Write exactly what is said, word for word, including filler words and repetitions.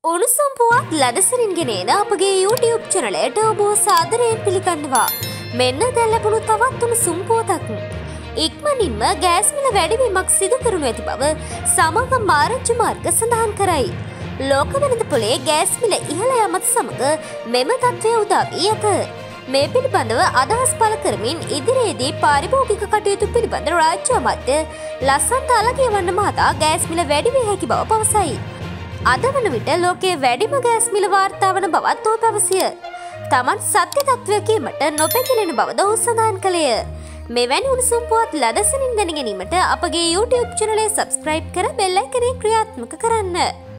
උණුසුම් පුවත් ලදසරින් ගෙනෙන අපගේ YouTube චැනලයට ඔබ සාදරයෙන් පිළිගන්නවා. මෙන්න දැන් ලැබුණු තවත් උණුසුම් පුවතක්. ඉක්මනින්ම ගෑස් මිල වැඩිවීමක් සිදු කරනු ඇති බව සමාගම් ආරංචි මාර්ග සඳහන් කරයි. ලෝක වෙළඳපොලේ ගෑස් මිල ඉහළ යාමත් සමග මෙම තත්ත්වය උදා වී ඇත. මේ පිළිබඳව අදහස් පළ කරමින් ඉදිරියේදී පාරිභෝගික කටයුතු පිළිබඳ රාජ්‍ය අමාත්‍ය ලස්සන්ත අලගියවන්න මහතා ගෑස් මිල වැඩි විය හැකි බව පවසයි. අද වන විට ලෝකයේ වැඩිම ගෑස් මිල වාර්තා වන බවත් ඔහු පැවසිය. තමන් සත්‍ය තත්ත්වය කීමට නොපැකිලෙන බවද ඔහු සඳහන් කළේය. මෙවැනි උණුසුම් පුවත් ලදසනින් දැන ගැනීමට අපගේ YouTube චැනලය සබ්ස්ක්‍රයිබ් කර බෙල් අයිකනය ක්‍රියාත්මක කරන්න.